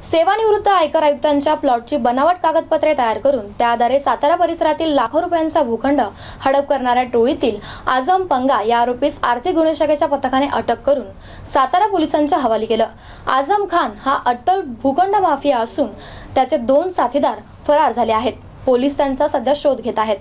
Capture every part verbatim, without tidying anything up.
सेवानिवृत्त आयकर आयुक्तांच्या प्लॉटची बनावट कागदपत्रे तयार करून त्या आधारे सातारा परिसरातील लाखो रुपयांचा भूखंड हडप करणाऱ्या टोळीतील आझम पंगा या आरोपीस आर्थिक गुन्हे शाखेच्या पथकाने अटक करून सातारा पोलिसांच्या हवाली केलं। आझम खान हा अट्टल भूखंड माफिया असून त्याचे दोन साथीदार फरार झाले आहेत। पोलीस त्यांचा सध्या शोध घेत आहेत।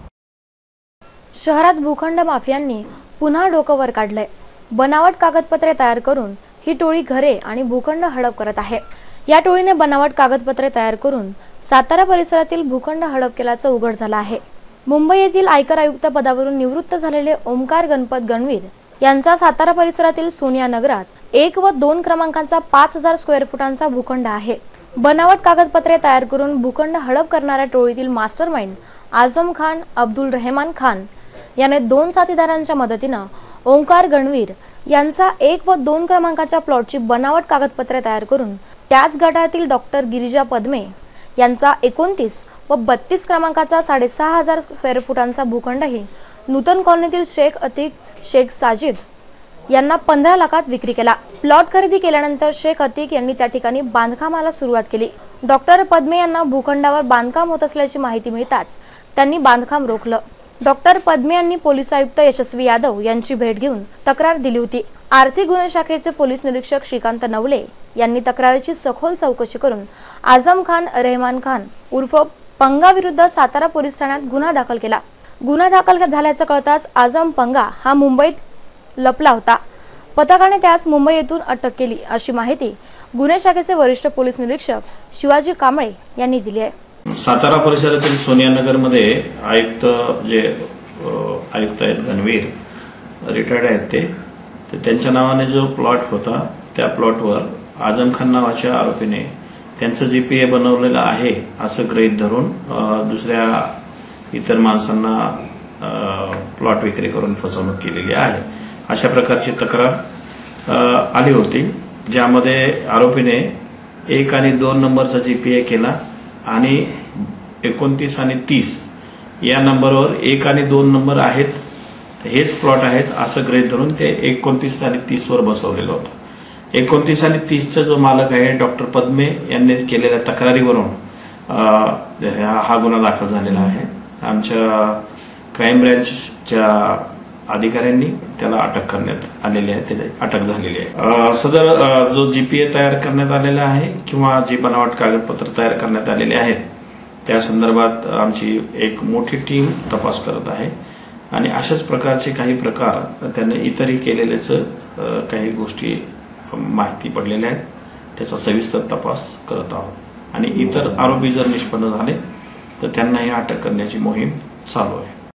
शहरात भूखंड माफियांनी पुन्हा डोकं वर काढलंय। बनावट कागदपत्रे तयार करून ही टोळी घरे आणि भूखंड हडप करत आहे। या टोळीने बनावट कागदपत्रे तयार करून सातारा परिसरातील भूखंड हडप केल्याचं उघड झालं आहे। मुंबई येथील आयकर आयुक्त पदावरून निवृत्त झालेले ओमकार गणपत गणवीर यांचा सातारा परिसरातील सोनिया नगरात एक व दोन क्रमांकांचा पाच हजार स्क्वेअर फुटांचा भूखंड आहे। बनावट कागदपत्रे तयार करून भूखंड हडप करणाऱ्या टोळीतील मास्टरमाइंड आझम खान अब्दुल रहमान खान याने दोन साथीदारांच्या मदतीने ओमकार गणवीर यांचा एक व दोन क्रमांकाच्या प्लॉटची बनावट कागदपत्रे तयार करून त्याच गटातील डॉक्टर गिरिजा पद्मे यांचा एकोणतीस व बत्तीस क्रमांकाचा साडेसहा हजार स्क्वेअर फुटांचा भूखंडही नूतन कॉलनीतील शेख अतिक शेख साजिद यांना पंधरा लाखात विक्री केला। प्लॉट खरेदी केल्यानंतर शेख अतिक यांनी त्या ठिकाणी बांधकामाला सुरुवात केली। डॉक्टर पद्मे यांना भूखंडावर बांधकाम होत असल्याची माहिती मिळताच त्यांनी बांधकाम रोखलं। डॉक्टर पद्मे यांनी पोलीस आयुक्त यशस्वी यादव यांची भेट घेऊन तक्रार दिली होती। आर्थिक गुन्हे शाखेचे पोलीस निरीक्षक श्रीकांत नवले यांनी तक्रारीची सखोल चौकशी करून आझम खान रहमान खान उर्फ पंगा विरुद्ध सातारा पोलीस ठाण्यात गुन्हा दाखल केला। गुन्हा दाखल झाल्याचं कळताच आझम पंगा हा मुंबईत लपला होता। पथकाने त्यास मुंबई येथून अटक केली अशी माहिती गुन्हे शाखेचे वरिष्ठ पोलीस निरीक्षक शिवाजी कांबळे यांनी दिली आहे। सातारा परिसरातील सोनिया नगर मध्ये आयुक्त जे आयुक्त आहेत गणवीर रिटायर्ड आहेत ते तर त्यांच्या नावाने जो प्लॉट होता त्या प्लॉटवर आझम खान नावाच्या आरोपीने त्यांचं जीपीए बनवलेलं आहे असं गृहीत धरून दुसऱ्या इतर माणसांना प्लॉट विक्री करून फसवणूक केलेली आहे अशा प्रकारची तक्रार आली होती, ज्यामध्ये आरोपीने एक आणि दोन नंबरचा जीपीए केला आणि एकोणतीस आणि तीस या नंबरवर एक आणि दोन नंबर आहेत हेच प्लॉट आहेत असं गृहीत धरून ते एकोणतीस आणि तीस वर बसवलेलं होतं। एकोणतीस आणि तीसचा जो मालक आहे डॉक्टर पद्मे यांनी केलेल्या तक्रारीवरून हा गुन्हा दाखल झालेला आहे। आमच्या क्राईम ब्रँचच्या अधिकाऱ्यांनी त्याला अटक करण्यात आलेली आहे, त्याची अटक झालेली आहे। सदर जो जीपीए तयार करण्यात आलेला आहे किंवा जी बनावट कागदपत्र तयार करण्यात आलेले आहेत त्या संदर्भात आमची एक मोठी टीम तपास करत आहे आणि अशाच प्रकारचे काही प्रकार त्यांनी इतरही केलेल्याच काही गोष्टी माहिती पडलेल्या आहेत, त्याचा सविस्तर तपास करत आहोत आणि इतर आरोपी जर निष्पन्न झाले तर त्यांनाही अटक करण्याची मोहीम चालू आहे।